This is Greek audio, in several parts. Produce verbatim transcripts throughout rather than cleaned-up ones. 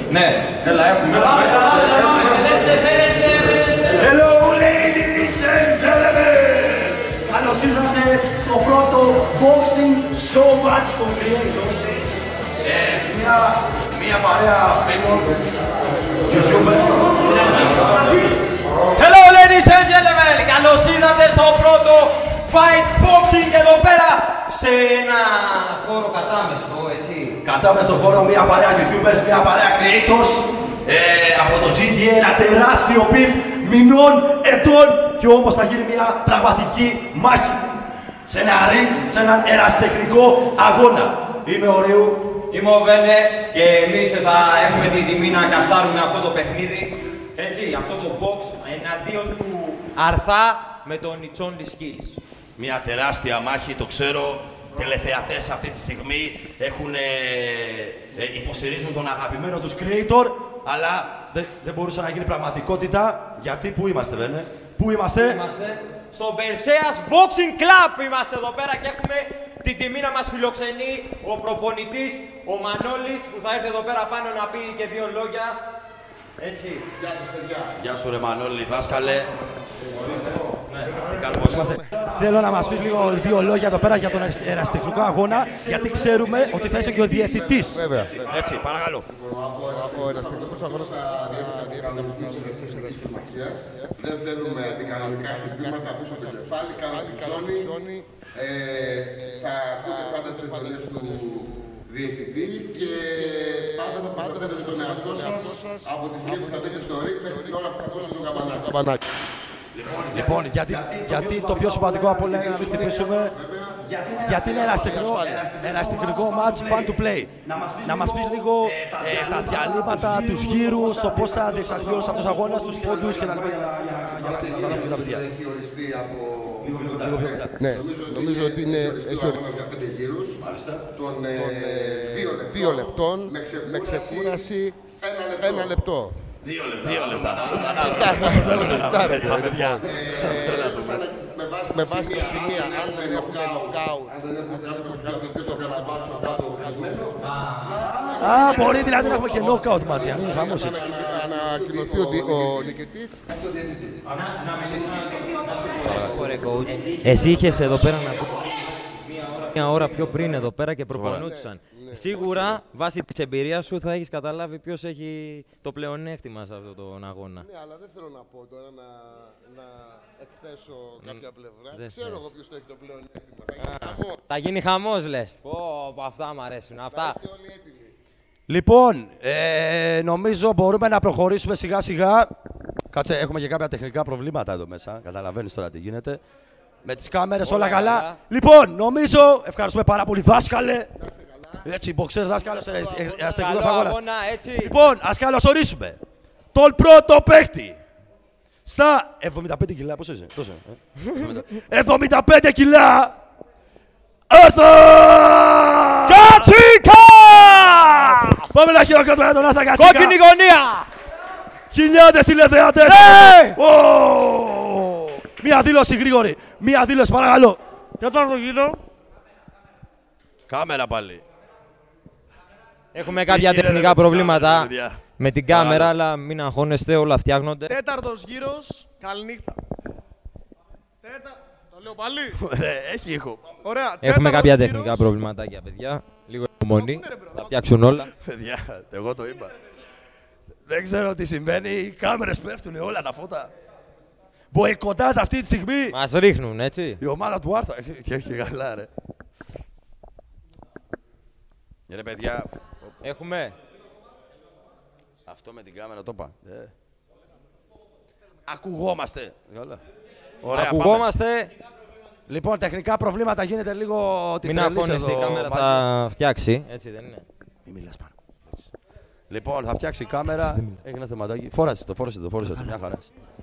Ναι, έλα, έχουμε. Hello, ladies and gentlemen! Καλώς ήρθατε στο πρώτο boxing show match των Creators. Ε, μια, μια παρέα φίλων, YouTubers. Hello, ladies and gentlemen! Καλώς ήρθατε στο πρώτο fight boxing εδώ πέρα σε ένα χώρο κατάμεστο, έτσι. Κατάμεστο χώρο, μια παρέα YouTubers, μια παρέα Creators. Ε, από το τζι ντι έι, ένα τεράστιο beef μηνών, ετών και όμως θα γίνει μια πραγματική μάχη σε ένα ring, σε έναν ερασιτεχνικό αγώνα. Είμαι ο Ρίου. Είμαι ο Βένε και εμείς θα έχουμε την τιμή να καστάρουμε αυτό το παιχνίδι, έτσι, αυτό το box εναντίον του Αρθά με τον Ιτσόνλι Skills. Μια τεράστια μάχη, το ξέρω. Τελεθεατές αυτή τη στιγμή έχουν, ε, ε, υποστηρίζουν τον αγαπημένο τους creator, αλλά δεν, δεν μπορούσε να γίνει πραγματικότητα. Γιατί, πού είμαστε, Βένε, πού είμαστε? Είμαστε στο Περσέας Boxing Club, είμαστε εδώ πέρα και έχουμε την τιμή να μας φιλοξενεί ο προπονητής, ο Μανώλης, που θα έρθει εδώ πέρα πάνω να πει και δύο λόγια. Έτσι. Γεια σας, παιδιά. Γεια σου, ρε Μανώλη, δάσκαλε. Ναι. Πώς είμαστε. Θέλω να μας πεις λίγο δύο λόγια εδώ πέρα για τον ερασιτεχνικό αγώνα, γιατί ξέρουμε ότι θα είσαι και ο διαιτητής. Βέβαια. Έτσι, παρακαλώ. Από ερασιτεχνικός αγώνας θα διαιτητάμε τους ερασιτεχνικούς. Δεν θέλουμε αντικανονικά χτυπήματα πίσω από το κεφάλι, κάνουμε τη ζώνη. Θα ακούτε πάντα τις εντολές του διαιτητή και πάντα θα προστατεύετε τον εαυτό σας από τη στιγμή που θα μπείτε στο ring μέχρι την ώρα που θα ακούσετε το καμπανάκι. Λοιπόν, γιατί, γιατί το πιο σημαντικό από όλα είναι να μην χτυπήσουμε, γιατί είναι ερασιτεχνικό match, fun to play. Να μας πεις λίγο ε, τα διαλύματα, τους γύρους, το πώς θα διεξαχθεί όλος αυτός ο αγώνας, τους πόντους και τα λοιπά για να καταλάβουν και τα παιδιά. Έχει οριστεί από... Ναι, νομίζω ότι είναι... Έχει οριστεί για πέντε γύρους των δύο λεπτών με ξεκούραση ένα λεπτό. Δύο λεπτά. Δύο λεπτά. Με βάση τα σημεία, αν δεν έχουμε νοκάουτ, αν δεν έχουμε κάτι στο καραμπάτσο από το χασμένο. Α, μπορεί δηλαδή να έχουμε και νοκάουτ μαζί, αν είναι χαμός. Να ανακοινωθεί ο νικητής. Εσύ είχες εδώ πέρα να πεις μια ώρα πιο πριν εδώ πέρα και προπονούντουσαν. Σίγουρα, βάσει της εμπειρίας σου, θα έχεις καταλάβει ποιος έχει το πλεονέκτημα σε αυτόν τον αγώνα. Ναι, αλλά δεν θέλω να πω τώρα να, να εκθέσω κάποια πλευρά. Δεν Ξέρω θες. εγώ ποιος το έχει το πλεονέκτημα. Θα γίνει χαμός. Θα γίνει χαμός, λες. Πω, πω, αυτά μου αρέσουν. Αυτά. Είστε όλοι έτοιμοι. Λοιπόν, ε, νομίζω μπορούμε να προχωρήσουμε σιγά σιγά. Κάτσε, έχουμε και κάποια τεχνικά προβλήματα εδώ μέσα. Καταλαβαίνεις τώρα τι γίνεται. Με τις κάμερες όλα, όλα καλά. καλά. Λοιπόν, νομίζω, ευχαριστούμε πάρα πολύ, δάσκαλε. Έτσι, μποξέρ δάσκαλος, ερασιτεχνικός αγώνας. Λοιπόν, ας καλωσορίσουμε τον πρώτο παίχτη στα εβδομήντα πέντε κιλά. Πόσο είσαι, τόσο, ε? εβδομήντα πέντε κιλά. Άρθα Κατσίκα! Πάμε να χειροκροτούμε τον Άρθα Κατσίκα. Κόκκινη γωνία! Χιλιάδες τηλεθεατές. Ναι! Μία δήλωση γρήγορη. Μία δήλωση, παρακαλώ. Τέταρτο γύρο. Κάμερα πάλι. Έχουμε κάποια τεχνικά προβλήματα με την κάμερα, αλλά μην αγχώνεστε, όλα φτιάχνονται. Τέταρτος γύρος. Καληνύχτα. Τέτα... Το λέω πάλι. Έχει ήχο. Ωραία. Έχουμε κάποια τεχνικά προβληματάκια, παιδιά. Λίγο υπομονή. Θα φτιάξουν όλα. Παιδιά, εγώ το είπα. Δεν ξέρω τι συμβαίνει. Οι κάμερες πέφτουν όλα τα φώτα. Μποϊκοτάζ αυτή τη στιγμή. Μας ρίχνουν, έτσι. Η ομάδα του Άρθα. Και έχει γαλά, ρε. Ρε παιδιά. Έχουμε. Αυτό με την κάμερα το είπα. Ε. Ακουγόμαστε. Ωραία, Ακουγόμαστε. Πάμε. Λοιπόν, τεχνικά προβλήματα γίνεται λίγο της Μην αγχώνεστε, η κάμερα θα φτιάξει. Έτσι δεν είναι. Μην μιλάς πάνω. Λοιπόν, θα φτιάξει η κάμερα. Έχει ένα θεματάκι. Φόρασε το, φόρασε το, φόρασε το. Μια χαρά.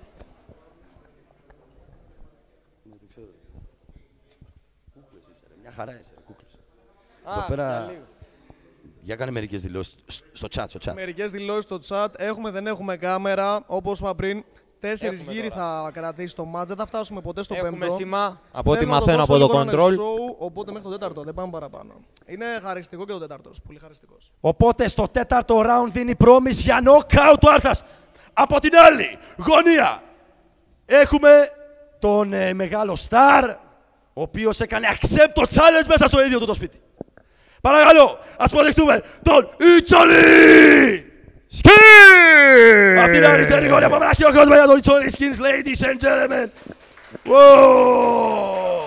Μια χαρά είσαι, κούκλος. Εδώ πέρα... Για κάνε μερικές δηλώσεις στο chat, στο chat. Μερικές δηλώσεις στο chat. Έχουμε, δεν έχουμε κάμερα. Όπως είπα πριν, Τέσσερις Έχουμε γύροι τώρα. θα κρατήσει το μάτς, δεν θα φτάσουμε ποτέ στο Έχουμε πέμπτο. σήμα από ό,τι Θέλω να μαθαίνω δώσω από το λίγο να είναι control. show, οπότε μέχρι το τέταρτο, δεν πάμε παραπάνω. Είναι χαριστικό και το τέταρτος, πολύ χαριστικός. Οπότε στο τέταρτο round δίνει πρόμηση για νοκάουτ ο Άρθας. Από την άλλη γωνία έχουμε τον ε, μεγάλο Σταρ, ο οποίος έκανε accept το challenge μέσα στο ίδιο του το σπίτι. Παρακαλώ, ας υποδεχτούμε τον Ιτσόλη! Σκι! Απ' την αριστερή γωνία πάμε να χειροκρότημα για τον Ιτσόλη Skins, ladies and gentlemen. Wow!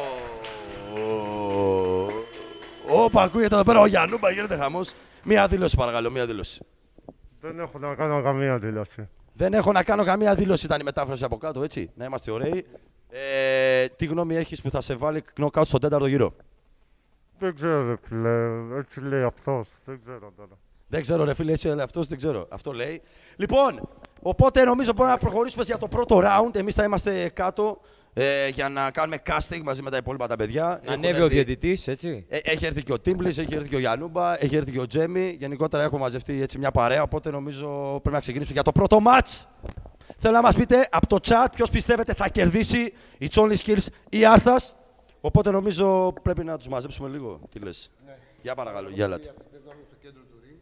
Όπα, ακούγεται εδώ πέρα ο Γιαννούμπα, γίνεται χαμός. Μία δήλωση παρακαλώ, μία δήλωση. Δεν έχω να κάνω καμία δήλωση. Δεν έχω να κάνω καμία δήλωση, ήταν η μετάφραση από κάτω, έτσι. Να είμαστε ωραίοι. Ε, τι γνώμη έχεις που θα σε βάλει knockout στον τέταρτο γύρο? Δεν ξέρω, ρε φίλε. Έτσι λέει αυτός. Δεν ξέρω τώρα. Δεν ξέρω, ρε φίλε, έτσι λέει αυτός, δεν ξέρω. Αυτό λέει. Λοιπόν, οπότε νομίζω μπορούμε να προχωρήσουμε για το πρώτο round. Εμείς θα είμαστε κάτω ε, για να κάνουμε casting μαζί με τα υπόλοιπα τα παιδιά. Να ανέβει ο διαιτητής, έτσι. Ε, έχει έρθει και ο Τίμπλης, έχει έρθει και ο Γιαννούμπα, έχει έρθει και ο Τζέμι. Γενικότερα έχουμε μαζευτεί έτσι μια παρέα, οπότε νομίζω πρέπει να ξεκινήσουμε για το πρώτο match. Θέλω να μας πείτε από το chat ποιος πιστεύετε θα κερδίσει, η Only Skills ή Άρθας. Οπότε νομίζω πρέπει να τους μαζέψουμε λίγο. Τι λες? Ναι. Για παρακαλώ, για έλατε. Στο κέντρο του ring.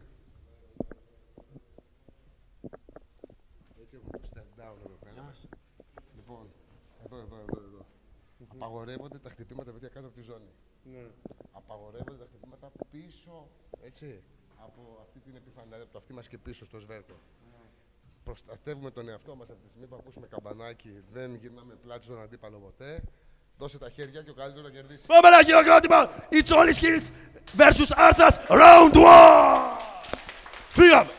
Έτσι έχουμε το step down εδώ πέρα. Λοιπόν, εδώ, εδώ, εδώ, εδώ. Απαγορεύονται τα χτυπήματα παιδιά κάτω από τη ζώνη. Απαγορεύονται τα χτυπήματα πίσω, έτσι, από αυτή την επιφάνεια, από το αυτί μας και πίσω στο σβέρκο. Προστατεύουμε τον εαυτό μας από τη στιγμή που ακούσουμε καμπανάκι, δεν γυρνάμε πλάτη στον αντίπαλο ποτέ. Δώσε τα χέρια και ο καλύτερος να κερδίσει. Πάμε ένα χειροκρότημα! It's Only Skills versus Άρθας round one! Φύγαμε!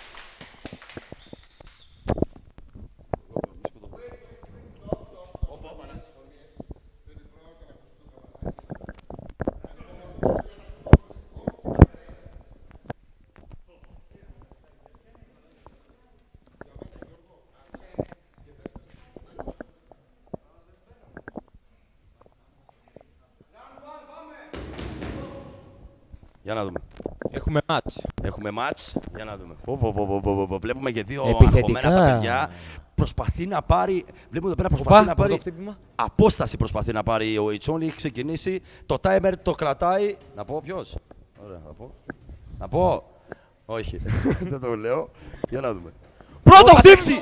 Για να δούμε. Έχουμε match. Έχουμε match. Για να δούμε. Πω, πω, πω, πω, πω, πω. Βλέπουμε και δύο Επιθετικά. αγχωμένα τα παιδιά. Προσπαθεί να πάρει. Βλέπουμε εδώ πέρα προσπαθεί Οπα, να πάρει. πρώτο χτύπημα. Απόσταση προσπαθεί να πάρει ο Ιτσόνι. Έχει ξεκινήσει. Το timer το κρατάει. Να πω ποιος? Ωραία, να πω. Να πω. Όχι. Δεν το λέω. Για να δούμε. Πρώτο χτύψη!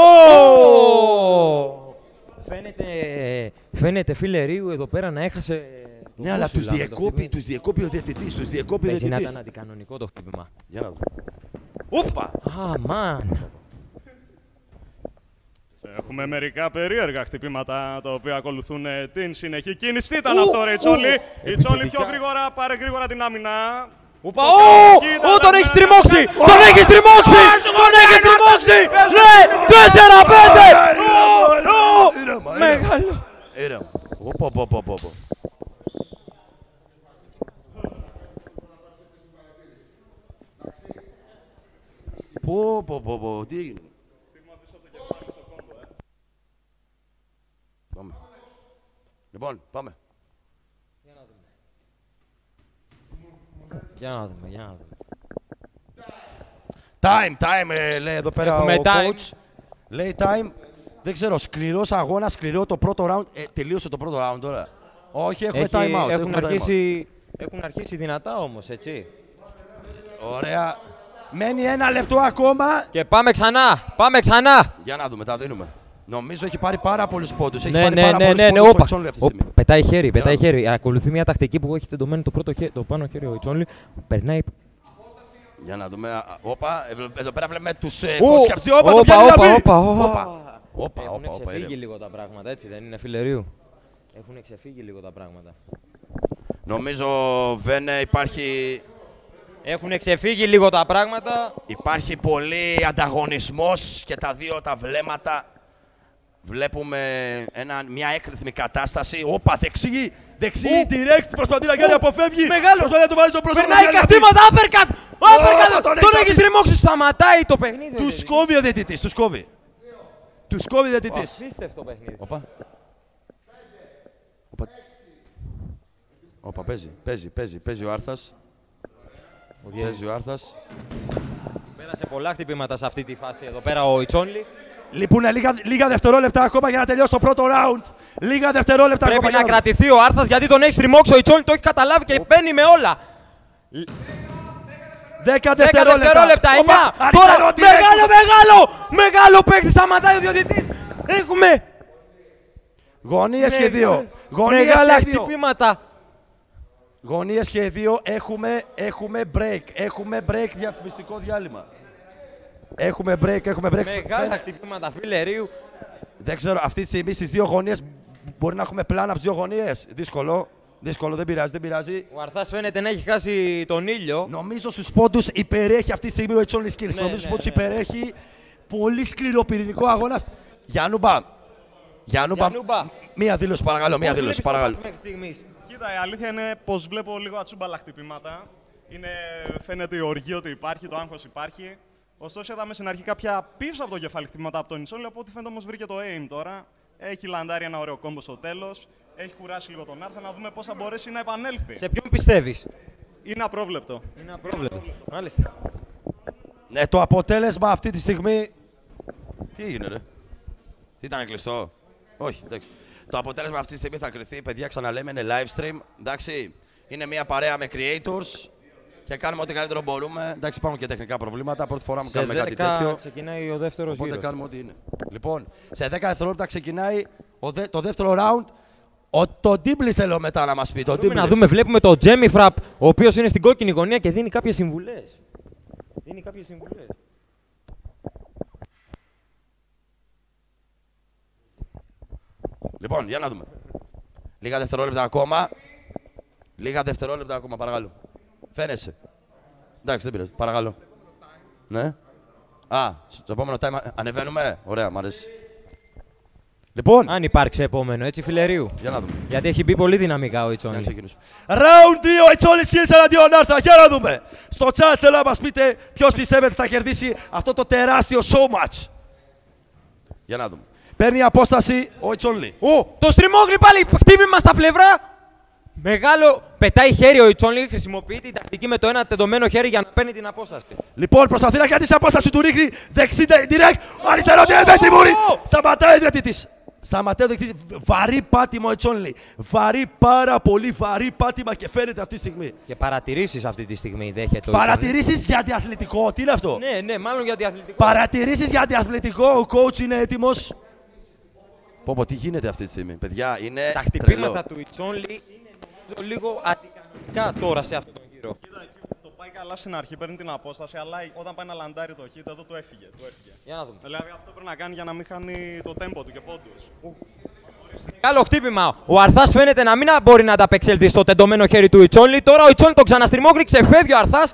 Φαίνεται, φαίνεται φίλε Ρίου εδώ πέρα να έχασε. Ναι, αλλά τους διεκόπη, τους διεκόπη ο διαιτητής, τους διεκόπη ο Παίζει να διαιτητής. ήταν αντικανονικό το χτύπημα. Για να δούμε. Όπα! Α, μαν. Έχουμε μερικά περίεργα χτυπήματα τα οποία ακολουθούν ε, την συνεχή κίνηση. Τι ήταν αυτό, ρε Ιτσόλη? Η Ιτσόλη πιο γρήγορα, πάρε γρήγορα την άμυνα. Ουπα, ω, ω, τον έχεις τριμώξει! Τον έχεις τριμώξει! Τον έχεις τριμώξει! Ναι, τέσσερα πέντε! Μεγάλο! Ήρεμα. Όπα, όπα, όπα, όπα. Πω, πω, πω, πω, τι έγινε? Πάμε. Λοιπόν, πάμε. Για να δούμε, για να δούμε. Time, time, ε, λέει εδώ πέρα Έχουμε ο time. coach. Λέει time. Δεν ξέρω, σκληρός αγώνα, σκληρό το πρώτο round. Ε, τελείωσε το πρώτο round τώρα. Όχι, έχουμε Έχει- time out. έχουν, έχουμε time out. αρχίσει, έχουν αρχίσει δυνατά όμως, έτσι. Ωραία. Μένει ένα λεπτό ακόμα. Και πάμε ξανά, πάμε ξανά! Για να δούμε, τα δίνουμε. Νομίζω έχει πάρει πάρα πολλούς πόντους. Έχει Ναι, πάρει ναι, πάρα ναι, πολλούς ναι, ναι, πόντους ο όπα. Ιτσόνλι αυτή τη Ω, στιγμή. Πετάει χέρι, πετάει να χέρι. Ακολουθεί μια τακτική που έχει τεντωμένο το, πρώτο χέρι, το πάνω χέρι ο Ιτσόνλι. Περνάει. Για να δούμε. α, Όπα, εδώ- εδώ πέρα βλέπουμε τους ε, Ω, κοσκιαπτοί. Όπα, το όπα, πιάνει να όπα, μπει. όπα, Όπα. όπα. Όπα, Έχουν όπα, όπα, ξεφύγει ήρεμα. λίγο τα πράγματα, έτσι δεν είναι, φιλερίου? Έχουν ξεφύγει λίγο τα πράγματα. Νομίζω, Βένε, υπάρχει, Έχουν ξεφύγει λίγο τα πράγματα. υπάρχει πολύ ανταγωνισμός και τα δύο τα βλέμματα. Βλέπουμε ένα, μια έκρηθμη κατάσταση. Όπα, δεξί, δεξί, direct, προσπαθεί να κάνει, αποφεύγει. Μεγάλο. Προσπαθεί να το βάλει στο πρόσωπο. Περνάει καθήματα, uppercut! Uppercut! τον Τον έχει έχει αφήσει. τριμώξει, σταματάει το παιχνίδι. Του κόβει ο διαιτητής, τους κόβει. Τους κόβει ο διαιτητής. Απίστευτο παιχνίδι. Όπα. Όπα. Όπα, παίζει, παίζει, παίζει, παίζει ο Άρθας. Παίζει ο Άρθας. Πέρασε πολλά χτυπήματα σε αυτή τη φάση εδώ πέρα ο Ιτσόνλι. Λείπουν λίγα, λίγα δευτερόλεπτα ακόμα για να τελειώσει το πρώτο round. Λίγα δευτερόλεπτα Πρέπει ακόμα. να κρατηθεί ο Άρθας γιατί τον έχει στριμώξει ο Ιτσόνλι, το έχει καταλάβει και μπαίνει με όλα. δέκα δέκα δευτερόλεπτα, εννιά. Αριστερό, Τώρα direct. μεγάλο, μεγάλο, μεγάλο παίκτη, σταματάει ο διαιτητής. Έχουμε Γωνίες και δύο. Γωνίες μεγάλα και δύο. χτυπήματα. Γωνίες και δύο. Έχουμε, έχουμε break. Έχουμε break, διαφημιστικό διάλειμμα. Έχουμε break, έχουμε break. Μεγάλα χτυπήματα, φίλε Ρίου. Δεν ξέρω, αυτή τη στιγμή στις δύο γωνίες μπορεί να έχουμε πλάνα από τις δύο γωνίες. Δύσκολο. Δύσκολο, δεν πειράζει, δεν πειράζει. Ο Αρθάς φαίνεται να έχει χάσει τον ήλιο. Νομίζω στους πόντους υπερέχει αυτή τη στιγμή ο Ιτσόνλι Skills. Ναι, Νομίζω στους ναι, πόντους ναι. υπερέχει. Πολύ σκληροπυρηνικό αγώνας. Γιάννουμπα. Γιάννουμπα. Γιάννουμπα. Μία δήλωση παρακαλώ, μία Πώς δήλωση βλέπεις το παρακαλώ. μάτς μέχρι στιγμής? Κοίτα, η αλήθεια είναι πως βλέπω λίγο ατσούμπαλα χτυπήματα. Είναι, φαίνεται η οργή ότι υπάρχει, το άγχος υπάρχει. Ωστόσο, είδαμε στην αρχή κάποια πίσω από το κεφάλι χτυπήματα από τον Ιτσόνλι, από ό,τι φαίνεται όμως βρήκε το aim τώρα. Έχει λαντάρει ένα ωραίο κόμπο στο τέλος. Έχει κουράσει λίγο τον Άρθα, να δούμε πώς θα μπορέσει να επανέλθει. Σε ποιον πιστεύεις? Είναι απρόβλεπτο. Είναι απρόβλεπτο. Μάλιστα. Ναι, το αποτέλεσμα αυτή τη στιγμή. Τι έγινε, ρε. Τι ήταν κλειστό. Όχι, εντάξει. Το αποτέλεσμα αυτή τη στιγμή θα κρυθεί, παιδιά, ξαναλέμε, είναι live stream. Εντάξει, είναι μια παρέα με creators και κάνουμε ό,τι καλύτερο μπορούμε. Εντάξει, υπάρχουν και τεχνικά προβλήματα. Πρώτη φορά μου Σε κάνουμε κάτι δέκα τέτοιο. ξεκινάει ο δεύτερος Οπότε γύρος. κάνουμε ό,τι είναι. Λοιπόν, σε δέκα δευτερόλεπτα ξεκινάει ο δε, το δεύτερο round. Ο, το Ντίμπλις θέλω μετά να μας πει. Το Μπορούμε να Ντίμπλις. δούμε, βλέπουμε τον Τζέμι Φραπ, ο οποίος είναι στην κόκκινη γωνία και δίνει κάποιες συμβουλές. Δίνει κάποιες συμβουλές. Λοιπόν, για να δούμε. Λίγα δευτερόλεπτα ακόμα. Λίγα δευτερόλεπτα ακόμα, παρακαλώ. Φαίνεσαι. Εντάξει, δεν πειράζει. Παρακαλώ. Ναι. Α, στο επόμενο time ανεβαίνουμε. Ωραία, μ' αρέσει. Λοιπόν, Αν υπάρξει επόμενο, έτσι φιλερίου. για να δούμε. Γιατί έχει μπει πολύ δυναμικά ο Για να Ιτσόνλι. ξεκινήσουμε. Round δύο, Ιτσόνλι Skills εναντίον Άρθα. Για να δούμε. Στο chat θέλω να μας πείτε ποιος πιστεύετε θα κερδίσει αυτό το τεράστιο showmatch. Για να δούμε. Παίρνει απόσταση ο Ιτσόνλι. Ω, το στριμώγλι πάλι, χτύπημα στα πλευρά. Μεγάλο, πετάει χέρι ο Ιτσόνλι, χρησιμοποιεί την τακτική με το ένα τεντωμένο χέρι για να παίρνει την απόσταση. Λοιπόν, προσπαθεί να κρατήσει απόσταση του ρίχνει δεξί direct. Αριστερό direct μέσα στη μούρη. Σταματάει ο διαιτητής. Σταματάει ο διαιτητής. Βαρύ πάτημα ο Ιτσόνλι. Βαρύ, πάρα πολύ βαρύ πάτημα και φαίνεται αυτή τη στιγμή. Και παρατηρήσεις αυτή τη στιγμή δέχεται ο Παρατηρήσεις για αντιαθλητικό. Τι είναι αυτό. Ιτσόνλι. Ναι, ναι, μάλλον για διαθλητικό. Παρατηρήσεις για αντιαθλητικό. Ο coach είναι έτοιμος. Πω πω, τι γίνεται αυτή τη στιγμή. Παιδιά, είναι Τα χτυπήματα τρελό. του Ιτσόνλι είναι νομίζω λίγο αντικανονικά τώρα σε αυτόν τον γύρο. Κοίτα, εκεί το πάει καλά στην αρχή, παίρνει την απόσταση, αλλά όταν πάει να λαντάρει το hit, εδώ του έφυγε. Του έφυγε. Για να δούμε. Δηλαδή αυτό πρέπει να κάνει για να μην χάνει το tempo του και πόντους. Καλό χτύπημα. Ο Αρθάς φαίνεται να μην μπορεί να ανταπεξέλθει στο τεντωμένο χέρι του Ιτσόνλι. Τώρα ο Ιτσόνλι τον ξαναστριμώγρει, ξεφεύγει ο Αρθάς.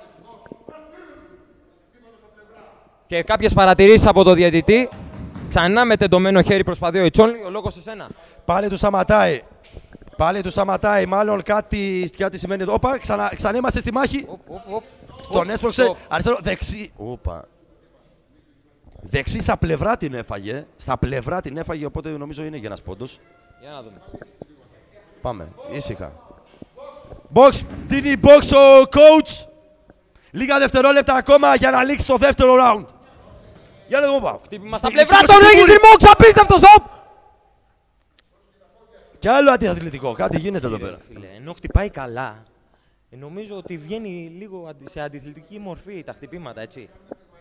Και κάποιες παρατηρήσεις από το διαιτητή. Ξανά με τεντωμένο χέρι προσπαθεί ο Ιτσόνλι. Ο λόγος σε σένα. Πάλι του σταματάει. Πάλι του σταματάει. Μάλλον κάτι, κάτι σημαίνει εδώ. Όπα, ξανά, ξανά είμαστε στη μάχη. Οπ, οπ, οπ. Τον Οπ, έσπρωξε. οπ. Αριστερό. Δεξί. Όπα. Δεξί στα πλευρά την έφαγε. Στα πλευρά την έφαγε, οπότε νομίζω είναι και ένας πόντος. Για να δούμε. Πάμε. Ήσυχα. Box. Δίνει box ο coach. Λίγα δευτερόλεπτα ακόμα για να λήξει το δεύτερο round. Για να δούμε πάω. Χτύπημα στα Σήκωσε πλευρά. την Τον έχει μούρη. τριμώξει. Απίστευτο στοπ. Κι άλλο αντιαθλητικό. Κάτι γίνεται εδώ πέρα. Φίλε, ενώ χτυπάει καλά, νομίζω ότι βγαίνει λίγο αντι- σε αντιθλητική μορφή τα χτυπήματα, έτσι.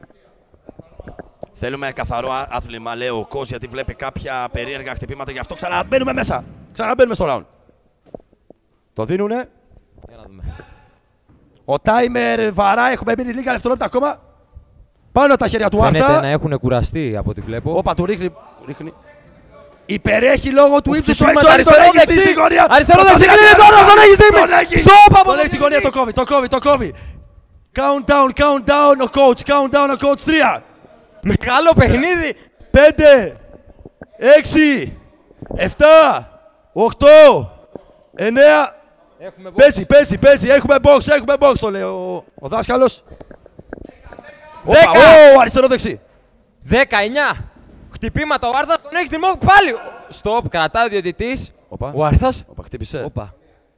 Θέλουμε καθαρό ά- άθλημα, λέει ο coach, γιατί βλέπει κάποια περίεργα χτυπήματα. Γι' αυτό ξαναμπαίνουμε μέσα. Ξαναμπαίνουμε στο round. Το δίνουνε. Για να δούμε. Ο timer βαρά. Έχουμε μείνει λίγα δευτερόλεπτα ακόμα. Πάνω τα χέρια του Φαίνεται Άρθα. να έχουν κουραστεί από ό,τι βλέπω. Όπα, του ρίχνει. ρίχνει. Υπερέχει λόγω του ύψους. Ο χτυπήματα, Ιτσόνλι τον αριστερό έχει δεξί. στη γωνία. Αριστερό Προσπαθεί δεξί, να κλείνει κάνει τώρα, ένα τον έχει στείλει. Τον έχει. Στοπ από Τον τον έχει στη γωνία, το διαιτητή. κόβει, το κόβει, το κόβει. Countdown, countdown ο coach, countdown ο coach. Τρία, Μεγάλο παιχνίδι. πέντε, έξι, επτά, οκτώ, εννέα. Έχουμε box. Παίζει, παίζει, παίζει. Έχουμε box, έχουμε box, το λέει ο, ο δάσκαλος. Όπα, Δέκα. ω, αριστερό δεξί. δεκαεννιά. Χτυπήματα. Ο Άρθας τον έχει τριμώξει πάλι. Στοπ, κρατάει ο διαιτητής. Όπα. Ο Άρθας. Όπα, χτύπησε. Όπα.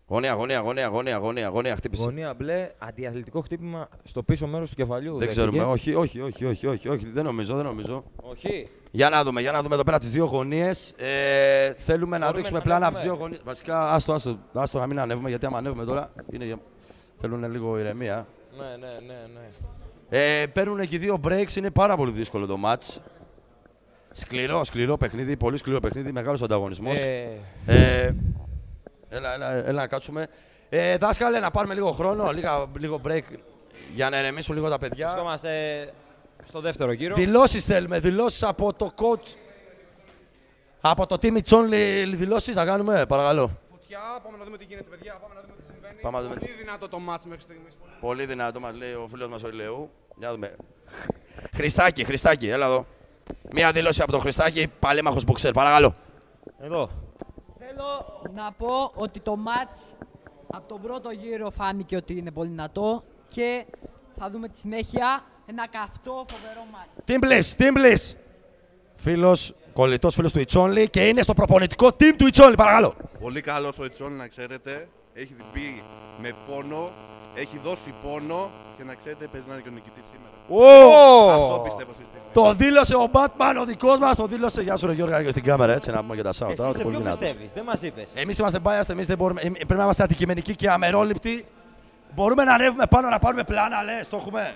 Γωνία, γωνία, γωνία, γωνία, γωνία, γωνία, χτύπησε. Γωνία μπλε, αντιαθλητικό χτύπημα στο πίσω μέρος του κεφαλιού. Δεν ξέρουμε, όχι, όχι, όχι, όχι, όχι, όχι, δεν νομίζω, δεν νομίζω. Όχι. Για να δούμε, για να δούμε εδώ πέρα τις δύο γωνίες. Ε, θέλουμε να ρίξουμε πλάνα από τις δύο γωνίες. Βασικά, άστο, άστο, άστο να μην ανέβουμε, γιατί άμα ανέβουμε τώρα, είναι για... θέλουν λίγο ηρεμία. Ναι, ναι, ναι, ναι. Ε, παίρνουν και δύο breaks, είναι πάρα πολύ δύσκολο το match. Σκληρό, σκληρό παιχνίδι, πολύ σκληρό παιχνίδι, μεγάλος ανταγωνισμός. Ε... Ε, έλα, έλα, έλα να κάτσουμε. Ε, δάσκαλε, να πάρουμε λίγο χρόνο, λίγα, λίγο break για να ηρεμήσουν λίγο τα παιδιά. Βρισκόμαστε στο δεύτερο γύρο. Δηλώσεις θέλουμε, δηλώσεις από το coach, από το team Τσόνλι, δηλώσεις θα κάνουμε, παρακαλώ. Φωτιά, πάμε να δούμε τι γίνεται, παιδιά, πάμε να δούμε τι συμβαίνει. Πάμε να δούμε. Πολύ δυνατό το μάτς μέχρι στιγμής. Πολύ δυνατό μας λέει ο φίλος μας ο Ηλαιού. Για να δούμε. Χριστάκη, Χριστάκη, έλα εδώ. Μία δήλωση από τον Χριστάκη, παλέμαχος μποξέρ, παρακαλώ. Εδώ. Θέλω να πω ότι το μάτς από τον πρώτο γύρο φάνηκε ότι είναι πολύ δυνατό και θα δούμε τη συνέχεια ένα καυτό φοβερό μάτς. Τιμπλης, Τιμπλης. Φίλος, κολλητός φίλος του Ιτσόνλι και είναι στο προπονητικό team του Ιτσόνλι, παρακαλώ. Πολύ καλός ο Ιτσόνλι, να ξέρετε. Έχει πει με πόνο, έχει δώσει πόνο και να ξέρετε παίζει να είναι και ο νικητής σήμερα. Oh! Αυτό πιστεύω στη στιγμή. Το δήλωσε ο Batman, ο δικός μας, το δήλωσε. Γεια σου ρε Γιώργο, και στην κάμερα, έτσι να πούμε για τα shout-out. Εσύ σε ποιο πιστεύεις, δεν μας είπες. Εμείς είμαστε biased, εμείς δεν μπορούμε, πρέπει να είμαστε αντικειμενικοί και αμερόληπτοι. Μπορούμε να ανέβουμε πάνω, να πάρουμε πλάνα, λες, το έχουμε.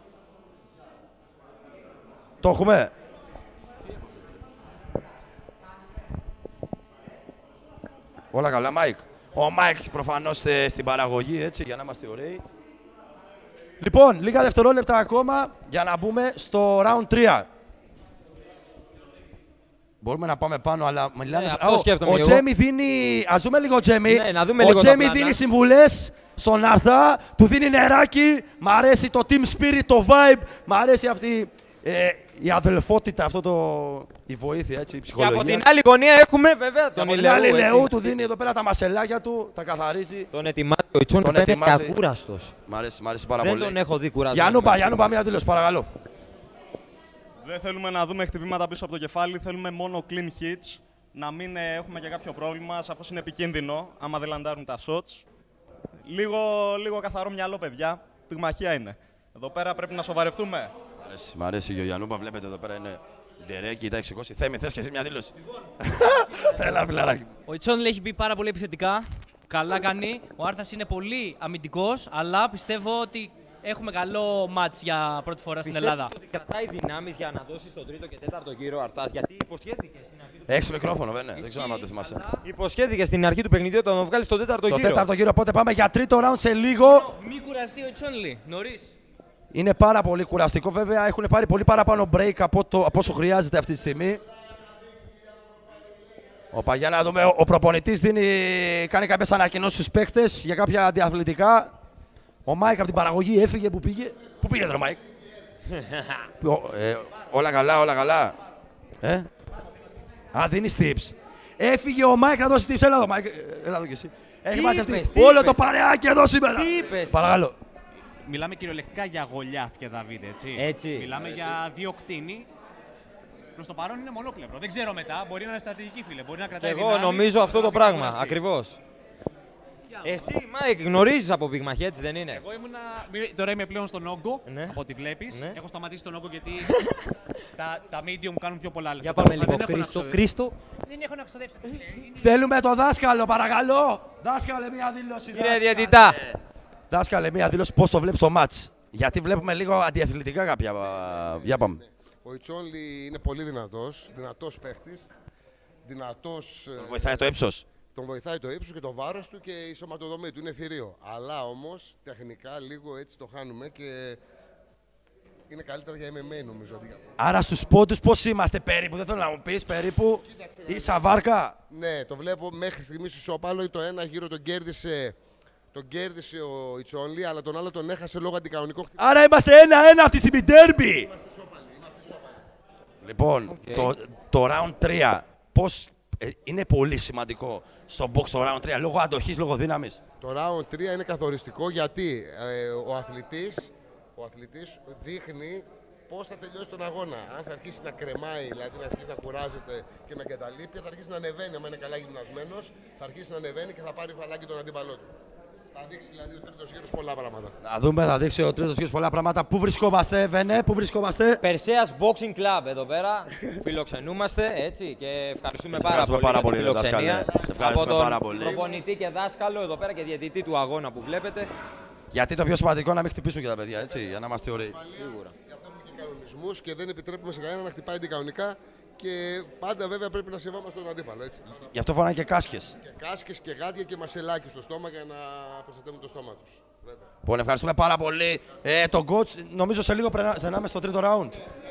Το έχουμε. Όλα καλά, Μάικ. Ο Μάικ προφανώς ε, στην παραγωγή, έτσι, για να είμαστε ωραίοι. Λοιπόν, λίγα δευτερόλεπτα ακόμα για να μπούμε στο round τρία. Μπορούμε να πάμε πάνω, αλλά μιλάνε... Ναι, αυτό σκέφτομαι ο εγώ. Τζέμι δίνει... Ας δούμε λίγο Τζέμι. Ναι, να δούμε ο λίγο Τζέμι τα δίνει πλάνα. συμβουλές στον Αρθά, του δίνει νεράκι. Μ' αρέσει το team spirit, το vibe. Μ' αρέσει αυτή ε, η αδελφότητα, αυτό το... η βοήθεια, έτσι, η Και ψυχολογία. από την άλλη γωνία έχουμε βέβαια τον Από την Ηλαιού. άλλη έτσι. Ηλαιού, του δίνει εδώ πέρα τα μασελάκια του, τα καθαρίζει. Τον ετοιμάζει ο Ιτσόνλι, Τον φαίνεται ετοιμάζει. και ακούραστος. Μ' αρέσει, μ' αρέσει πάρα Δεν πολύ. τον έχω δει κουρασμένο. Γιάννουμπα, Γιάννουμπα, μία δήλωση, παρακαλώ. Δεν θέλουμε να δούμε χτυπήματα πίσω από το κεφάλι, θέλουμε μόνο clean hits. Να μην ε, έχουμε και κάποιο πρόβλημα, σαφώς είναι επικίνδυνο άμα δεν λαντάρουν τα shots. Λίγο, λίγο καθαρό μυαλό, παιδιά. Πυγμαχία είναι. Εδώ πέρα πρέπει να σοβαρευτούμε. Μ' αρέσει, μ' αρέσει και ο Γιάννουμπα, βλέπετε εδώ πέρα είναι ντερέκι, τα έχει σηκώσει. Θέμη, θες και εσύ μια δήλωση. Έλα, φιλαράκι. Ο Ιτσόνλι έχει μπει πάρα πολύ επιθετικά. Καλά κάνει. Ο Άρθας είναι πολύ αμυντικός, αλλά πιστεύω ότι έχουμε καλό μάτς για πρώτη φορά στην Πιστεύεις Ελλάδα. ότι κρατάει δυνάμεις για να δώσει στον τρίτο και τέταρτο γύρο ο Αρθάς, γιατί υποσχέθηκε στην αρχή του Έχει μικρόφωνο, βέβαια. Δεν ξέρω αν το θυμάσαι. Υποσχέθηκε στην αρχή του παιχνιδιού όταν τον βγάλει στον τέταρτο Το γύρο. τέταρτο γύρο, οπότε πάμε για τρίτο round σε λίγο. Μην κουραστεί ο Ιτσόνλι νωρίς. Είναι πάρα πολύ κουραστικό, βέβαια. Έχουν πάρει πολύ παραπάνω break από, το, από όσο χρειάζεται αυτή τη στιγμή. Οπα, για να δούμε, ο, ο προπονητής δίνει, κάνει κάποιες ανακοινώσεις στους παίχτες για κάποια αντιαθλητικά. Ο Μάικ από την παραγωγή έφυγε, που πήγε. Πού πήγε τώρα, Μάικ? Ο, ε, όλα καλά, όλα καλά. Ε? Α, δίνει tips. Έφυγε ο Μάικ να δώσει tips. Έλα εδώ, Μάικ. Έλα εδώ κι εσύ. Έχει μαζευτεί όλο το παρεάκι εδώ σήμερα. Τι είπες? Παρακαλώ. Μιλάμε κυριολεκτικά για Γολιάθ και Δαβίδ, έτσι. Έτσι. Μιλάμε για δύο κτίνη. Προς το παρόν είναι μονόπλευρο. Δεν ξέρω μετά. Μπορεί να είναι στρατηγική, φίλε. Μπορεί να Και κρατάει εγώ δυνάμεις, νομίζω αυτό το να πράγμα. κουραστεί. Ακριβώς. Εσύ, Μάικ, γνωρίζεις από πυγμαχία, έτσι δεν είναι? Εγώ ήμουνα... Τώρα είμαι πλέον στον όγκο, Ναι. από ό,τι βλέπεις. Ναι. Έχω σταματήσει τον όγκο γιατί τα, τα medium κάνουν πιο πολλά λεφτά. Για πάμε Τα λίγο, δεν έχω να Κρίστο. ξοδε- Κρίστο. Δεν έχω να ξοδέψω. φίλε. Είναι- Θέλουμε το δάσκαλο, παρακαλώ. Δάσκαλε, μία δήλωση. Κύριε δάσκαλε. διαιτητά. Δάσκαλε, μία δήλωση πώς το βλέπεις το μάτς. Γιατί βλέπουμε λίγο αντιαθλητικά κάποια. Για πάμε. Ο Ιτσόνλι είναι πολύ δυνατός, δυνατός παίχτης, δυνατός... ε, Βοηθάει το ύψος. Τον βοηθάει το ύψος και το βάρος του και η σωματοδομή του. Είναι θηρίο. Αλλά όμως τεχνικά λίγο έτσι το χάνουμε και είναι καλύτερα για εμ εμ έι νομίζω. αντί για- Άρα στους πόντους πώς είμαστε περίπου, δεν θέλω να μου πεις περίπου. Ή σαβάρκα. Ναι, το βλέπω μέχρι στιγμής ισόπαλο. Το ένα γύρο τον κέρδισε, τον κέρδισε ο Ιτσόνλι, αλλά τον άλλο τον έχασε λόγω αντικανονικό χτυπήμα. Άρα είμαστε ένα-ένα αυτή τη ντέρμπι. Λοιπόν, το, το round τρία, πώς ε, είναι πολύ σημαντικό στο box το round τρία, λόγω αντοχής, λόγω δύναμης. Το round τρία είναι καθοριστικό γιατί ε, ο, αθλητής, ο αθλητής δείχνει πώς θα τελειώσει τον αγώνα. Αν θα αρχίσει να κρεμάει, δηλαδή να αρχίσει να κουράζεται και να εγκαταλείπει, θα αρχίσει να ανεβαίνει. Αν είναι καλά γυμνασμένος, θα αρχίσει να ανεβαίνει και θα πάρει φαλάκι τον αντίπαλό του. Θα δείξει δηλαδή ο τρίτος γύρος πολλά πράγματα. Να δούμε, θα δείξει ο τρίτος γύρος πολλά πράγματα. Πού βρισκόμαστε, Βενέ, πού βρισκόμαστε. Περσέας Boxing Club εδώ πέρα. Φιλοξενούμαστε έτσι και ευχαριστούμε πάρα πολύ, πάρα για πολύ τη φιλοξενία. Από τον πάρα πολύ. Προπονητή και δάσκαλο εδώ πέρα και διαιτητή του αγώνα που βλέπετε. Γιατί το πιο σημαντικό να μην χτυπήσουν και τα παιδιά, έτσι, για να είμαστε ωραίοι. Σίγουρα. Γι' αυτό έχουμε και κανονισμούς και δεν επιτρέπουμε σε κανένα να χτυπάει αντικανονικά. Και πάντα βέβαια πρέπει να σεβόμαστε τον αντίπαλο. Έτσι. Γι' αυτό φοράνε και κάσκες. Και κάσκες και γάντια και μασελάκι στο στόμα για να προστατεύουν το στόμα τους. Λοιπόν, ευχαριστούμε πάρα πολύ. Ε, τον coach, νομίζω σε λίγο περνάμε στο τρίτο round.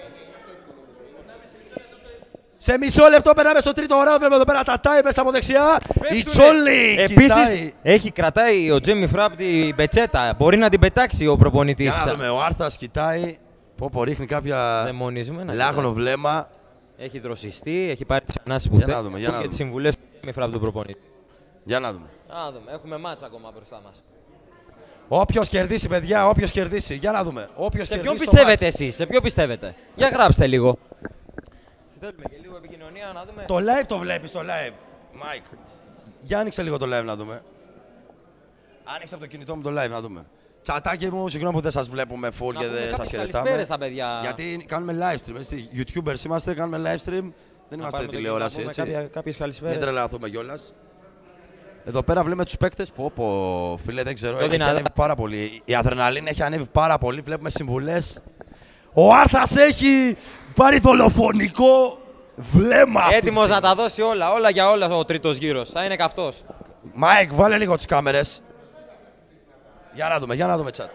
Σε μισό λεπτό περνάμε στο τρίτο round. Βλέπουμε εδώ πέρα τα timers από δεξιά. Η Τσόλι Επίσης, έχει κρατάει ο Τζέμι Φραπ την πετσέτα. Μπορεί να την πετάξει ο προπονητής. Για να δούμε, ο Άρθας κοιτάει. Πω πω, ρίχνει κάποια λάγνο βλέμμα. Έχει δροσιστεί, έχει πάρει τις ανάσεις που θέλει και τις συμβουλές του Τζέμι Φραπ του προπονητή. Για να δούμε. Να δούμε, έχουμε μάτσα ακόμα μπροστά μας. Όποιος κερδίσει, παιδιά, όποιος κερδίσει. Για να δούμε. Όποιος σε ποιον πιστεύετε εσείς, σε ποιον πιστεύετε. Για γράψτε λίγο. Θέλουμε και λίγο επικοινωνία να δούμε. Το live το βλέπεις, το live. Μάικ. Για άνοιξε λίγο το live να δούμε. Άνοιξε από το κινητό μου το live να δούμε. Τσατάκι μου, συγγνώμη που δεν σας βλέπουμε full και δεν σας χαιρετάμε. Καλησπέρες στα παιδιά. Γιατί κάνουμε live stream, έτσι. YouTubers είμαστε, κάνουμε live stream. Δεν είμαστε τηλεόραση, έτσι. Κάποια, κάποιες καλησπέρες. Μην τρελαθούμε κιόλας. Εδώ πέρα βλέπουμε τους παίκτες. Πω, πω, φίλε, δεν ξέρω. Έχει ανέβει πάρα πολύ. Η αδρεναλίνη έχει ανέβει πάρα πολύ. Βλέπουμε συμβουλές. Ο Άρθας έχει πάρει δολοφονικό βλέμμα. Έτοιμος να τα δώσει όλα, όλα για όλα ο τρίτος γύρος. Θα είναι καυτός. Μάικ, βάλε λίγο τις κάμερες. Για να δούμε, για να δούμε chat.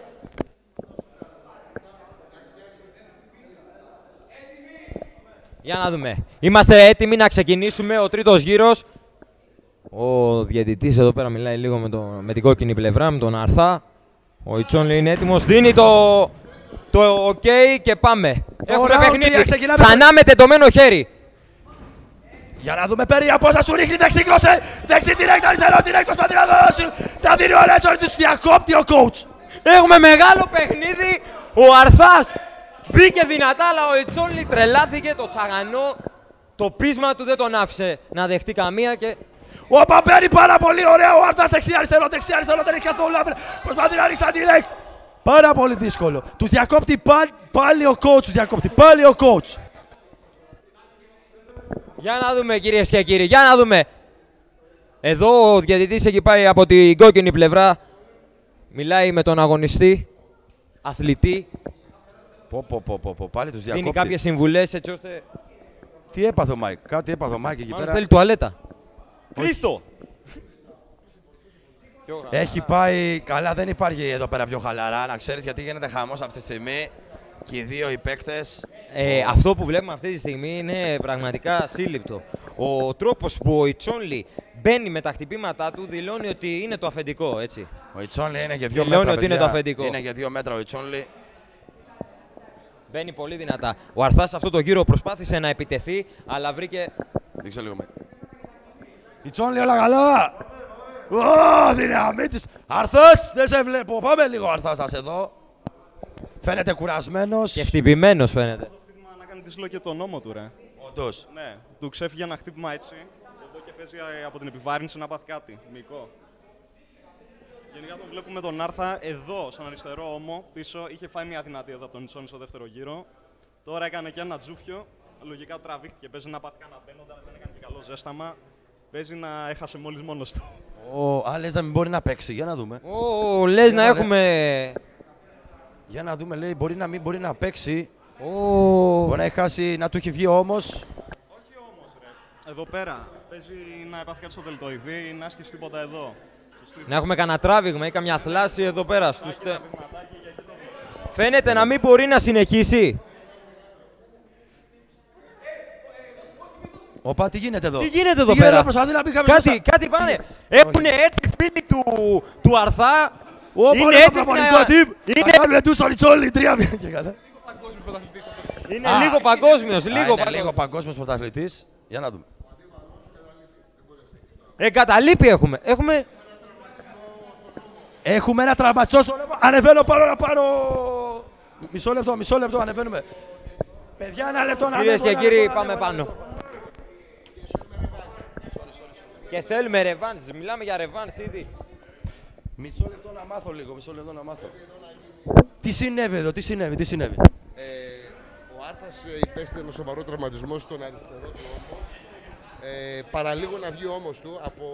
Για να δούμε. Είμαστε έτοιμοι να ξεκινήσουμε ο τρίτος γύρος. Ο διαιτητής εδώ πέρα μιλάει λίγο με, το, με την κόκκινη πλευρά, με τον Αρθά. Ο Ιτσόνλι είναι έτοιμος, δίνει το, το ok και πάμε. Έχουμε παιχνίδι, ξανά με τεντωμένο χέρι. Για να δούμε περί απόσταση του ρίχνει, δεξί κλώσε, δεξί direct, αριστερό direct, προσπαθεί να δώσει. Τα δίνει ο Λέτσορ, τους διακόπτει ο coach. Έχουμε μεγάλο παιχνίδι, ο Αρθάς μπήκε δυνατά, αλλά ο Ιτσόνλι τρελάθηκε, το τσαγανό, το πείσμα του δεν τον άφησε να δεχτεί καμία και... Ο Παμπέρι πάρα πολύ ωραία, ο Άρθας δεξί αριστερό, δεξί αριστερό, δεν έχει καθόλου άπειρα. Προσπαθεί να ρίξει τα direct. Πάρα πολύ δύσκολο. Τους διακόπτει πάλι, πάλι ο coach, τους διακόπτει πάλι ο coach. Για να δούμε κυρίες και κύριοι, για να δούμε. Εδώ ο διαιτητής έχει πάει από την κόκκινη πλευρά. Μιλάει με τον αγωνιστή, αθλητή. Πω, πω, πω, πω, πω. Πάλι τους διακόπτει. Δίνει κάποιες συμβουλές έτσι ώστε... Τι έπαθε ο Μάικ, κάτι έπαθε ο Μάικ εκεί Μάλλον πέρα. θέλει τουαλέτα. Κρίστο! Έχει πάει καλά, δεν υπάρχει εδώ πέρα πιο χαλαρά, να ξέρεις, γιατί γίνεται χαμός αυτή τη στιγμή. Και οι δύο οι παίκτες. Ε, αυτό που βλέπουμε αυτή τη στιγμή είναι πραγματικά σύλληπτο. Ο τρόπος που ο Ιτσόνλι μπαίνει με τα χτυπήματά του δηλώνει ότι είναι το αφεντικό, έτσι. Ο Ιτσόνλι είναι και δύο δηλώνει μέτρα, ότι παιδιά. είναι το αφεντικό. Είναι και δύο μέτρα ο Ιτσόνλι. Μπαίνει πολύ δυνατά. Ο Αρθάς αυτό το γύρο προσπάθησε να επιτεθεί, αλλά βρήκε... Δείξε λίγο με. Ιτσόνλι, όλα καλά. Ω, δύναμη της. Αρθάς, δεν σε βλέπω. Πάμε λίγο, Αρθάς, σας εδώ. Φαίνεται κουρασμένος. Και χτυπημένος φαίνεται. Να κάνει τη σλό και τον νόμο του, ρε. Όντως. Ναι, του ξέφυγε ένα χτύπημα έτσι. Εδώ και παίζει από την επιβάρυνση να πάθει κάτι. Μυϊκό. Γενικά τον βλέπουμε τον Άρθα εδώ, στον αριστερό ώμο. Πίσω είχε φάει μια δυνατή εδώ από τον Ιτσόνλι στο δεύτερο γύρο. Τώρα έκανε και ένα τζούφιο. Λογικά τραβήχτηκε. Παίζει να πάθει κανένα μπαίνοντα, δεν έκανε και καλό ζέσταμα. Παίζει να έχασε μόλις μόνος του. Ω, α, λες να μην μπορεί να παίξει. Για να δούμε. Ω, λες να έχουμε... Για να δούμε, λέει, μπορεί να μην μπορεί να παίξει. Oh. Μπορεί να έχει χάσει, να του έχει βγει όμως. Όχι όμως, ρε. Εδώ πέρα παίζει να υπάρχει κάτι στο δελτοειδή ή να άσχει τίποτα εδώ. Να έχουμε κανένα τράβηγμα ή καμιά θλάση εδώ πέρα. Στους... Φαίνεται να μην μπορεί να συνεχίσει. Οπα, τι γίνεται εδώ. Τι γίνεται εδώ τι πέρα. Γίνεται, προσπαθεί να πει κάτι, μέσα. κάτι πάνε. Έχουν έτσι φίλοι του, του Αρθά. Ωπα, είναι έτοιμοι να... Είναι... Θα κάνουμε τους Ριτσόλι, τρία μία και καλά. Είναι Α, λίγο παγκόσμιος. Λίγο, είναι παγκόσμιος. λίγο παγκόσμιος πρωταθλητής. Για να δούμε. Εγκαταλείπει έχουμε. Έχουμε, έχουμε ένα τραυματισμό στο ρεύμα. Ανεβαίνω πάνω να πάρω... Μισό λεπτό, μισό λεπτό, ανεβαίνουμε. Παιδιά, ένα λεπτό να Κυρίες ανέβω, και ένα κύριοι, λεπτό, πάμε ανέβω, πάνω. Και θέλουμε ρεβάνς, μιλάμε για ρεβάνς ήδη. Μισό λεπτό να μάθω λίγο, μισό λεπτό να μάθω. Τι συνέβη εδώ, τι συνέβη, τι συνέβη. Ε, ο Άρθας υπέστη ένα σοβαρό τραυματισμό στον αριστερό του ώμο. Ε, παραλίγο να βγει όμως του από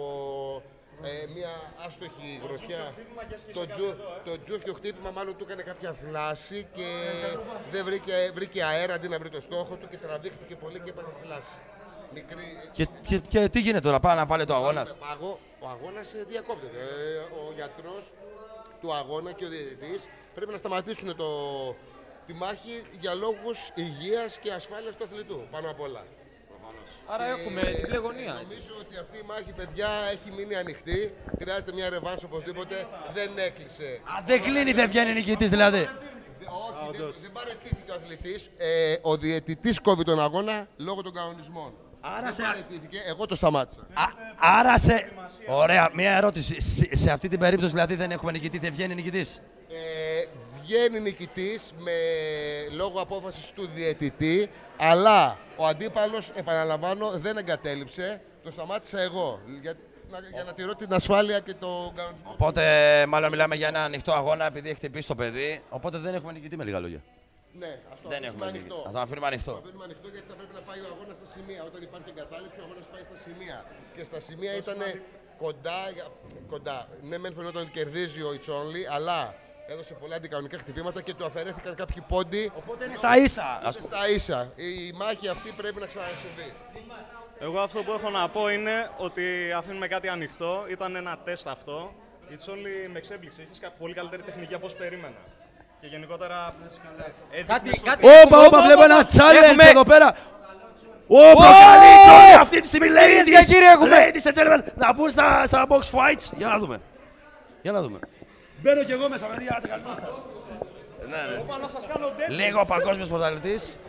ε, μια άστοχη γροθιά. Το, τζου, το τζούφιο χτύπημα μάλλον του έκανε κάποια θλάση και δεν βρήκε, βρήκε αέρα αντί να βρει το στόχο του και τραβήχτηκε πολύ και έπαθε θλάση. Μικρή... Και, και, και τι γίνεται τώρα, πάει να βάλει το αγώνας. Ο αγώνας διακόπτεται. Ε, ο γιατρός του αγώνα και ο διαιτητής πρέπει να σταματήσουν το, τη μάχη για λόγους υγείας και ασφάλειας του αθλητού, πάνω απ' όλα. Άρα και έχουμε την πλεγονία. Νομίζω ότι αυτή η μάχη, παιδιά, έχει μείνει ανοιχτή. Χρειάζεται μια ρεβάνς οπωσδήποτε. Δεν έκλεισε. Α, δεν κλείνει, δεν βγαίνει νικητής δηλαδή. Όχι, δεν, δεν παραιτήθηκε ο αθλητής. Ε, ο διαιτητής κόβει τον αγώνα λόγω των κανονισμών. Άρα δεν σε... παραιτήθηκε, εγώ το σταμάτησα. Α, άρα σε... Ωραία, μια ερώτηση. Σε, σε αυτή την περίπτωση δηλαδή δεν έχουμε νικητή, δεν βγαίνει νικητής. Ε, βγαίνει νικητής με λόγω απόφασης του διαιτητή, αλλά ο αντίπαλος, επαναλαμβάνω, δεν εγκατέλειψε, το σταμάτησα εγώ, για, να, για να τηρώ την ασφάλεια και τον κανονισμό. Οπότε, μάλλον μιλάμε για ένα ανοιχτό αγώνα επειδή έχει χτυπήσει το παιδί, οπότε δεν έχουμε νικητή με λίγα λόγια. Ναι, ας το δεν αφήσουμε ανοιχτό. Ας το αφήνουμε ανοιχτό. Το αφήνουμε ανοιχτό γιατί θα πρέπει να πάει ο αγώνας στα σημεία. Όταν υπάρχει εγκατάλειψη, ο αγώνας πάει στα σημεία. Και στα σημεία ήταν κοντά, κοντά. Ναι, μεν φαινόταν ότι κερδίζει ο It's Only, αλλά έδωσε πολλά αντικανονικά χτυπήματα και του αφαιρέθηκαν κάποιοι πόντοι. Οπότε είναι στα ίσα. Είναι στα ίσα. Η μάχη αυτή πρέπει να ξανασυμβεί. Εγώ αυτό που έχω να πω είναι ότι αφήνουμε κάτι ανοιχτό. Ήταν ένα τεστ αυτό. It's Only με εξέπληξε. Έχεις πολύ καλύτερη τεχνική από όσο περίμενα. Και γενικότερα. Κάτι, κάτι. Όπα, όπα, βλέπω ένα challenge εδώ πέρα. Όπα, καλή τσόνη αυτή τη στιγμή, ladies and gentlemen, να μπουν στα, στα box fights. Για να δούμε. Για να δούμε. Μπαίνω κι εγώ μέσα, παιδιά, άντε καλή νύχτα. Ναι, ναι. Λίγο παγκόσμιος πρωταθλητής.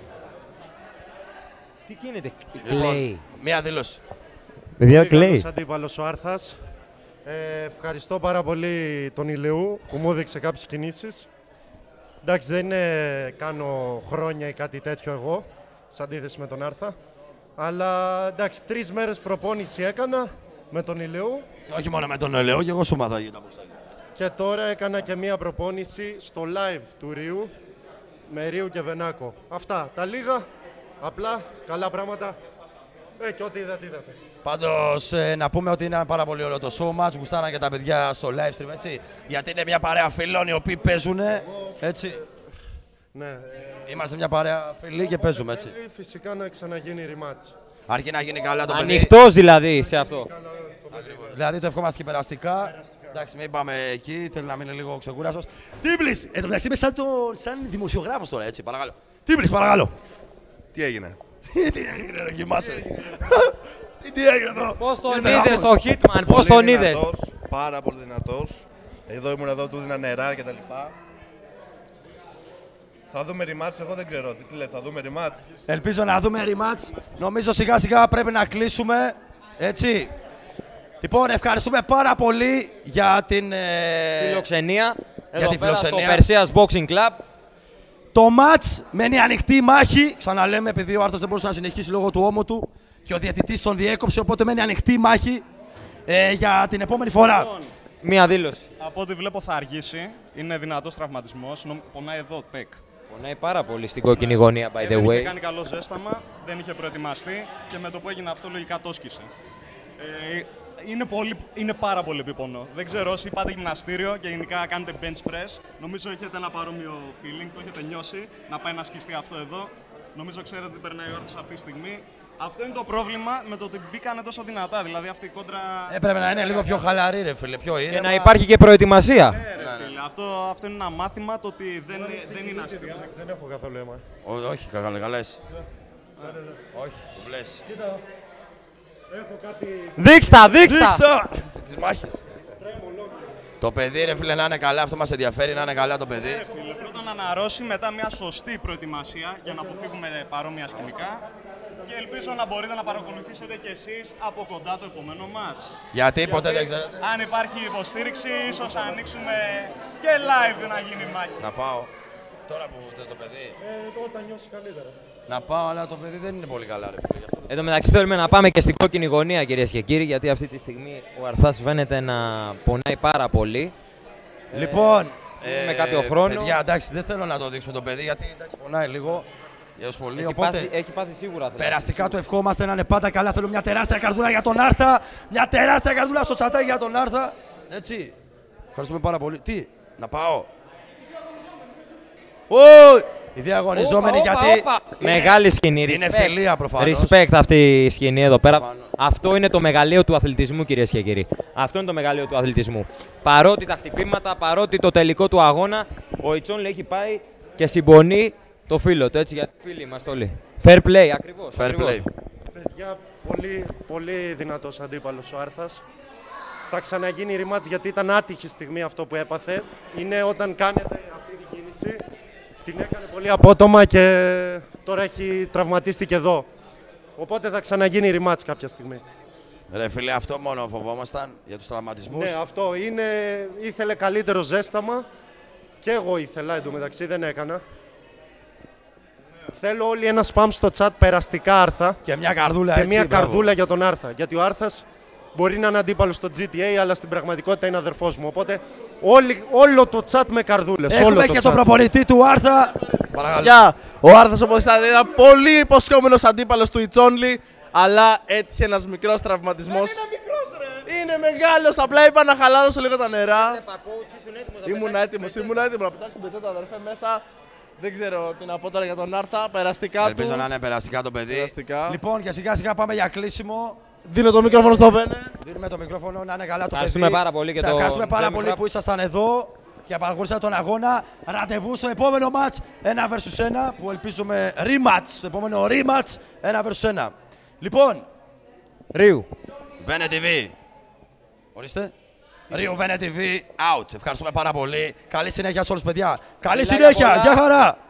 Τι γίνεται, κλαίει. Μία δήλωση. Παιδιά, κλαίει. Αντίπαλος ο Άρθας. Ε, ευχαριστώ πάρα πολύ τον Ηλαιού που μου έδειξε κάποιες κινήσεις. Εντάξει, δεν ε, κάνω χρόνια ή κάτι τέτοιο εγώ, σε αντίθεση με τον Άρθα. Αλλά εντάξει, τρεις μέρες προπόνηση έκανα με τον Ηλαιού. Όχι μόνο με τον Ηλαιού, και εγώ σου μάθα για τα μποξάκια. Και τώρα έκανα και μία προπόνηση στο live του Ρίου, με Ρίου και Βενάκο. Αυτά, τα λίγα, απλά, καλά πράγματα. Ε, και ό,τι είδατε, είδατε. Πάντως, ε, να πούμε ότι είναι πάρα πολύ ωραίο το show μας. Γουστάρα και τα παιδιά στο live stream, έτσι. Γιατί είναι μια παρέα φίλων οι οποίοι παίζουν, έτσι. Ναι. Ε, Είμαστε μια παρέα φίλοι και παίζουμε, έτσι. Φυσικά να ξαναγίνει rematch. Αρκεί να γίνει καλά το παιδί. Ανοιχτός δηλαδή σε αυτό. Δηλαδή το ευχόμαστε και περαστικά. Εντάξει, μην πάμε εκεί, θέλω να μείνει λίγο ξεκούραστος. Τίμπλης! Εν τω μεταξύ είμαι σαν, το, σαν δημοσιογράφος τώρα, έτσι, παρακαλώ. Τίμπλης, παρακαλώ. Τι έγινε. Τι έγινε, ρε, κοιμάσαι. Τι έγινε εδώ. Πώς τον είδες το Hitman, πώς τον είδες. Πάρα πολύ δυνατός. Εδώ ήμουν εδώ, του δίνα νερά κτλ. Θα δούμε rematch, εγώ δεν ξέρω. Τι λέτε, θα δούμε rematch. Ελπίζω να δούμε rematch. Νομίζω σιγά σιγά πρέπει να κλείσουμε, έτσι. Λοιπόν, ευχαριστούμε πάρα πολύ για την ε... φιλοξενία. Για εδώ τη πέρα φιλοξενία. στο Περσέας Boxing Club. Το match μένει ανοιχτή μάχη. Ξαναλέμε, επειδή ο Άρθος δεν μπορούσε να συνεχίσει λόγω του ώμου του και ο διαιτητής τον διέκοψε, οπότε μένει ανοιχτή μάχη ε, για την επόμενη φορά. Λοιπόν, μία δήλωση. Από ό,τι βλέπω θα αργήσει. Είναι δυνατός τραυματισμός. Πονάει εδώ, πεκ. Πονάει πάρα πολύ στην κόκκινη γωνία, by the way. Δεν είχε κάνει καλό ζέσταμα, δεν είχε προετοιμαστεί και με το που έγινε αυτό λογικά το σκίσε. Ε, είναι, πολύ, είναι πάρα πολύ επίπονο. Δεν ξέρω όσοι πάτε γυμναστήριο και γενικά κάνετε bench press. Νομίζω έχετε ένα παρόμοιο feeling, το έχετε νιώσει να πάει να σκιστεί αυτό εδώ. Νομίζω ξέρετε τι περνάει ο Άρθος αυτή τη στιγμή. Αυτό είναι το πρόβλημα με το ότι μπήκανε τόσο δυνατά. Δηλαδή αυτή η κόντρα. Έπρεπε να είναι λίγο πιο χαλαρή, ρε φίλε. Πιο ήρεμα. Και να υπάρχει και προετοιμασία. Ναι, ρε, φίλε. Αυτό, αυτό είναι ένα μάθημα το ότι δεν, δεν είναι αστείο. Δεν έχω καθόλου αίμα. Όχι, καλά, καλά εσύ. Όχι, το βλέπει. Κοίτα, έχω κάτι. Δείξτα, δείξτα! Δείξτα! Τις μάχες. Το παιδί, ρε φίλε, να είναι καλά, αυτό μας ενδιαφέρει, να είναι καλά το παιδί. Ναι, φίλε, πρώτα να αναρρώσει, μετά μια σωστή προετοιμασία για να αποφύγουμε παρόμοια σκηνικά. Και ελπίζω να μπορείτε να παρακολουθήσετε κι εσείς από κοντά το επόμενο μάτς. Γιατί, ποτέ δεν ξέρετε. Αν υπάρχει υποστήριξη, ίσως ανοίξουμε και live να γίνει μάχη. Να πάω. τώρα που το παιδί. Ε, όταν νιώσει καλύτερα. Να πάω, αλλά το παιδί δεν είναι πολύ καλά, ρε φίλε. Εν τω μεταξύ θέλουμε να πάμε και στην κόκκινη γωνία, κυρίες και κύριοι, γιατί αυτή τη στιγμή ο Αρθάς φαίνεται να πονάει πάρα πολύ. Λοιπόν, ε, με ε, κάποιο χρόνο. Παιδιά, εντάξει, δεν θέλω να το δείξουμε το παιδί, γιατί εντάξει, πονάει λίγο. Πολύ, έχει, οπότε, πάθει, έχει πάθει σίγουρα. Περαστικά του ευχόμαστε να είναι πάντα καλά. Θέλω μια τεράστια καρδούλα για τον Άρθα. Μια τεράστια καρδούλα στο τσατάκι για τον Άρθα. Έτσι. Ευχαριστούμε πάρα πολύ. Τι, να πάω. Ω! Οι διαγωνιζόμενοι όπα, γιατί. Όπα. Είναι, μεγάλη σκηνή. Είναι respect. φιλία προφανώς. Respect αυτή η σκηνή εδώ πέρα. Προφανώς. Αυτό είναι το μεγαλείο του αθλητισμού, κυρίες και κύριοι. Αυτό είναι το μεγαλείο του αθλητισμού. Παρότι τα χτυπήματα, παρότι το τελικό του αγώνα, ο Ιτσόνλι έχει πάει και συμπονεί το φίλο του, έτσι, γιατί φίλοι είμαστε όλοι. Fair play, ακριβώς. Fair ακριβώς. play. Παιδιά, πολύ, πολύ δυνατός αντίπαλος ο Άρθας. Θα ξαναγίνει η rematch γιατί ήταν άτυχη στιγμή αυτό που έπαθε. Είναι όταν κάνετε αυτή την κίνηση, την έκανε πολύ απότομα και τώρα έχει τραυματίστηκε εδώ. Οπότε θα ξαναγίνει η rematch κάποια στιγμή. Ρε φίλε, αυτό μόνο φοβόμασταν για τους τραυματισμούς. Ναι, αυτό είναι, ήθελε καλύτερο ζέσταμα και εγώ ήθελα, εντωμεταξύ δεν έκανα. Θέλω όλοι ένα spam στο chat περαστικά Άρθα και μια καρδούλα, και έτσι, μια μπράβο. καρδούλα για τον Άρθα. Γιατί ο Άρθας μπορεί να είναι αντίπαλος στο τζι τι έι, αλλά στην πραγματικότητα είναι αδερφός μου. Οπότε όλοι, όλο το chat με καρδούλες. Έχουμε όλο το και chat. τον προπονητή του Άρθα. Γεια! Ο Άρθας, όπως ήταν, ήταν πολύ υποσχόμενος αντίπαλος του Ιτσόνλι, αλλά έτυχε ένας μικρός τραυματισμός. Είναι μικρός, ρε! Είναι μεγάλος, απλά είπα να χαλάρωσω λίγο τα νερά. Ήμουν έτοιμος, ήμουν έτοιμος να πετάξω την πετσέτα, αδερφέ, μέσα. Δεν ξέρω τι να πω τώρα για τον Άρθα. Περαστικά Ελπίζω του. να είναι περαστικά το παιδί. Περαστικά. Λοιπόν, και σιγά σιγά πάμε για κλείσιμο. Δίνω το μικρόφωνο στο Βένε. Δίνουμε το μικρόφωνο, να είναι καλά το παιδί. Ευχαριστούμε πάρα πολύ και Σας το ευχαριστούμε πάρα Jamie πολύ Frapp. που ήσασταν εδώ και παρακολουθήσατε τον αγώνα. Ραντεβού στο επόμενο match ένα versus ένα που ελπίζουμε rematch. Στο επόμενο rematch ένα versus ένα. Λοιπόν, Ρίου. Βένε τι βι. Ορίστε. Ρίου Βένε τι βι out. Ευχαριστούμε πάρα πολύ. Καλή συνέχεια σε όλους, παιδιά. Καλή Φιλάκια συνέχεια. πολλά. Γεια χαρά.